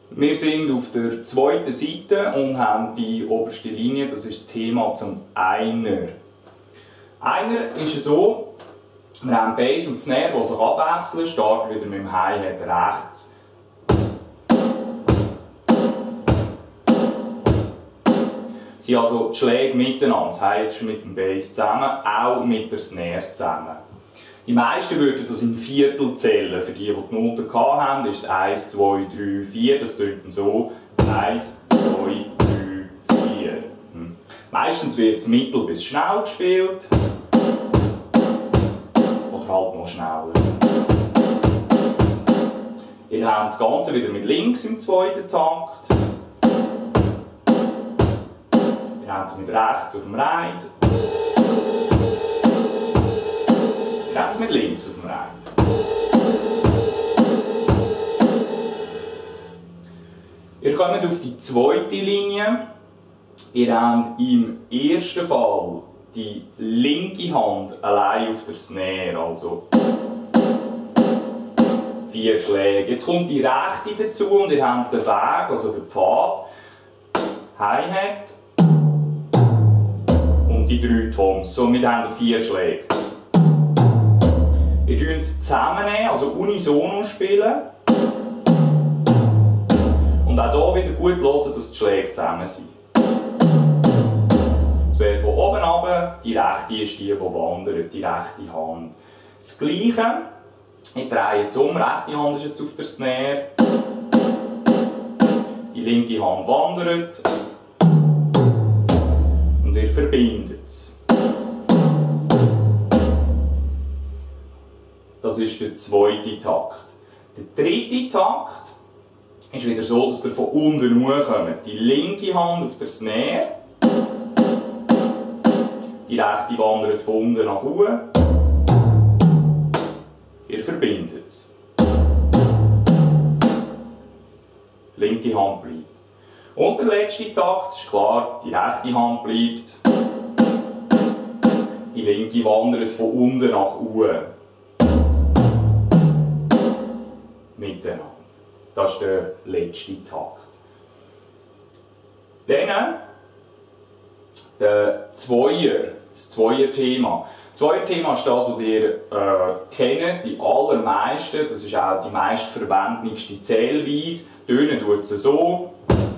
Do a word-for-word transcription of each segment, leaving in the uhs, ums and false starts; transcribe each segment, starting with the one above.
Wir sind auf der zweiten Seite und haben die oberste Linie, das ist das Thema zum Einer. Einer ist so, wir haben Bass und Snare, die sich abwechseln, starten wieder mit dem Hi-Hat rechts. Es sind also die Schläge miteinander, das Hi-Hat ist mit dem Bass zusammen, auch mit der Snare zusammen. Die meisten würden das in Viertel zählen. Für die, die die Noten hatten, ist es eins, zwei, drei, vier. Das klingt dann so: eins, zwei, drei, vier. Hm. Meistens wird es mittel bis schnell gespielt. Oder halt noch schneller. Ihr habt das Ganze wieder mit links im zweiten Takt. Ihr habt es mit rechts auf dem Reit. Jetzt mit links auf dem Reit. Ihr kommt auf die zweite Linie. Ihr habt im ersten Fall die linke Hand allein auf der Snare, also vier Schläge. Jetzt kommt die rechte dazu und ihr habt den Weg, also den Pfad, Hi-Hat und die drei Toms. Somit habt ihr vier Schläge. Ihr könnt es zusammennehmen, also unisono spielen. Und auch hier wieder gut hören, dass die Schläge zusammen sind. Es wäre von oben runter, die rechte ist die, die wandert, die rechte Hand. Das Gleiche, ich drehe jetzt um, rechte Hand ist jetzt auf der Snare. Die linke Hand wandert. Und ihr verbindet es. Das ist der zweite Takt. Der dritte Takt ist wieder so, dass ihr von unten hochkommt. Die linke Hand auf der Snare. Die rechte wandert von unten nach oben. Ihr verbindet es. Linke Hand bleibt. Und der letzte Takt ist klar, die rechte Hand bleibt. Die linke wandert von unten nach oben. Miteinander. Das ist der letzte Takt. Dann der Zweier, das Zweier-Thema. Das Zweier-Thema ist das, was ihr äh, kennt, die allermeisten. Das ist auch die meistverwendlichste Zählweise. Tönen tut es so.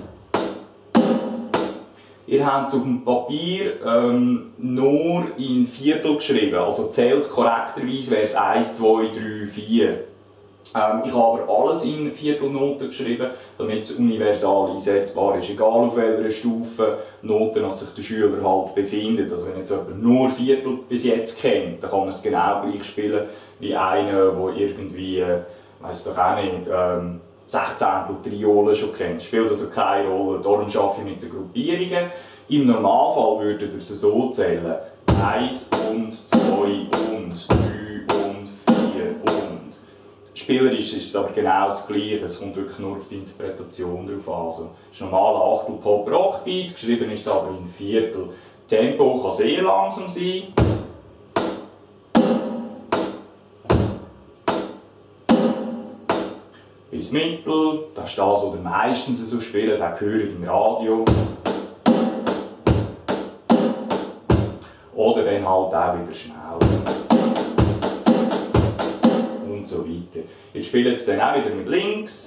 Ihr habt es auf dem Papier ähm, nur in Viertel geschrieben. Also zählt korrekterweise wäre es eins, zwei, drei, vier. Ähm, ich habe aber alles in Viertelnoten geschrieben, damit es universal einsetzbar ist. Egal auf welcher Stufe Noten sich der Schüler halt befindet. Also wenn jetzt jemand nur Viertel bis jetzt kennt, dann kann er es genau gleich spielen wie einer, der irgendwie, äh, weiss doch auch nicht, ähm, Sechzehntel Triolen schon kennt. Spielt also keine Rolle, darum arbeite ich mit den Gruppierungen. Im Normalfall würdet ihr es so zählen: eins und zwei und drei und vier und. Spielerisch ist es aber genau das Gleiche, es kommt wirklich nur auf die Interpretation drauf an. Also, es ist ein normaler Achtel Pop Rock Beat, geschrieben ist es aber in Viertel. Tempo kann sehr langsam sein. Bis Mittel, das ist das, was ihr meistens so spielt, das hört ihr im Radio. Oder dann halt auch wieder schnell. Und so weiter. Jetzt spielt es dann auch wieder mit links.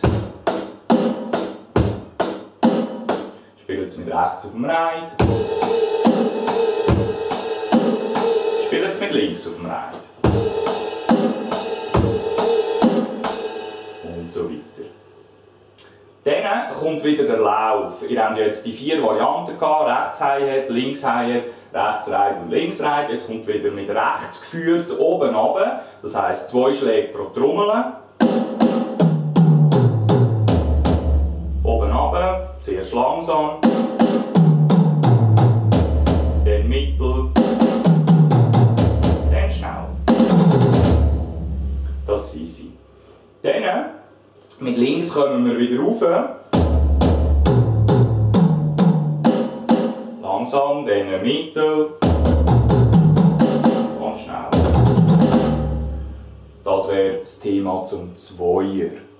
Spielt es mit rechts auf dem Reit. Spielt es mit links auf dem Reit. Und so weiter. Dann kommt wieder der Lauf. Ihr habt jetzt die vier Varianten gehabt: rechts Hi-Hat, links Hi-Hat, rechts Reit und links Reit. Jetzt kommt wieder mit rechts geführt oben runter. Das heisst zwei Schläge pro Trommel. Oben runter, zuerst langsam. Dann mittel. Dann schnell. Das sind sie. Dann mit links kommen wir wieder rauf. Langsam, dann Mittel. Und schnell. Das wäre das Thema zum Zweier.